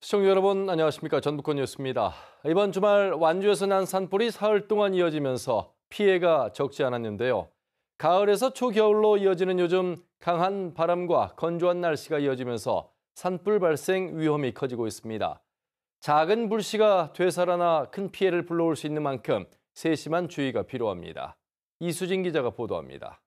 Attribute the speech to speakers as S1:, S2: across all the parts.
S1: 시청자 여러분 안녕하십니까. 전북권 뉴스입니다. 이번 주말 완주에서 난 산불이 사흘 동안 이어지면서 피해가 적지 않았는데요. 가을에서 초겨울로 이어지는 요즘 강한 바람과 건조한 날씨가 이어지면서 산불 발생 위험이 커지고 있습니다. 작은 불씨가 되살아나 큰 피해를 불러올 수 있는 만큼 세심한 주의가 필요합니다. 이수진 기자가 보도합니다.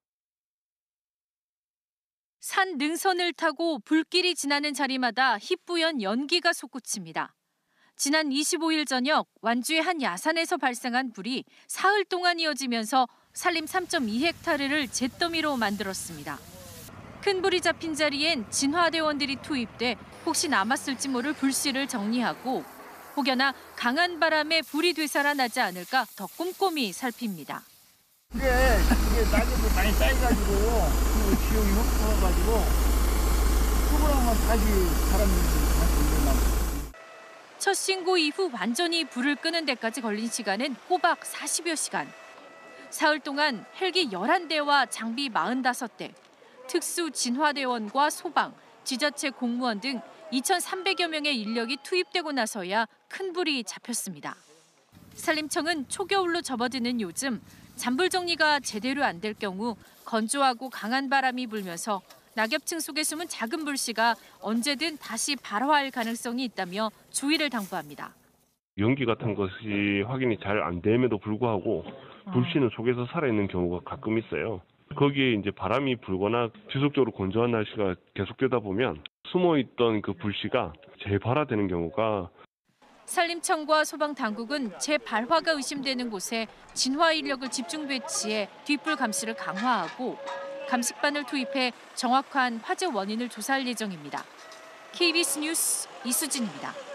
S2: 산 능선을 타고 불길이 지나는 자리마다 희뿌연 연기가 솟구칩니다. 지난 25일 저녁 완주의 한 야산에서 발생한 불이 사흘 동안 이어지면서 산림 3.2헥타르를 잿더미로 만들었습니다. 큰 불이 잡힌 자리엔 진화대원들이 투입돼 혹시 남았을지 모를 불씨를 정리하고 혹여나 강한 바람에 불이 되살아나지 않을까 더 꼼꼼히 살핍니다.
S3: 이게 낙엽이 많이 쌓여가지고 기온이 높아가지고 수분하면 다시 사람이 일어나고.
S2: 첫 신고 이후 완전히 불을 끄는 데까지 걸린 시간은 꼬박 40여 시간. 사흘 동안 헬기 11대와 장비 45대, 특수 진화대원과 소방, 지자체 공무원 등 2,300여 명의 인력이 투입되고 나서야 큰 불이 잡혔습니다. 산림청은 초겨울로 접어드는 요즘 잔불 정리가 제대로 안 될 경우 건조하고 강한 바람이 불면서 낙엽층 속에 숨은 작은 불씨가 언제든 다시 발화할 가능성이 있다며 주의를 당부합니다.
S4: 연기 같은 것이 확인이 잘 안 됨에도 불구하고 불씨는 속에서 살아있는 경우가 가끔 있어요. 거기에 이제 바람이 불거나 지속적으로 건조한 날씨가 계속되다 보면 숨어있던 그 불씨가 재발화되는 경우가.
S2: 산림청과 소방당국은 재발화가 의심되는 곳에 진화 인력을 집중 배치해 뒷불 감시를 강화하고 감식반을 투입해 정확한 화재 원인을 조사할 예정입니다. KBS 뉴스 이수진입니다.